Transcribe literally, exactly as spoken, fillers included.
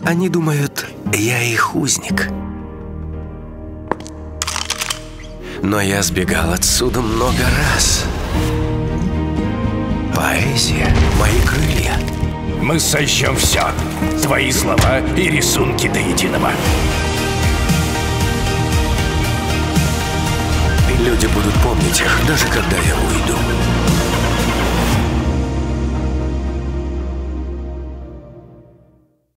Они думают, я их узник. Но я сбегал отсюда много раз. Поэзия — мои крылья. Мы сожжем все. Твои слова и рисунки до единого. Люди будут помнить их, даже когда я уйду.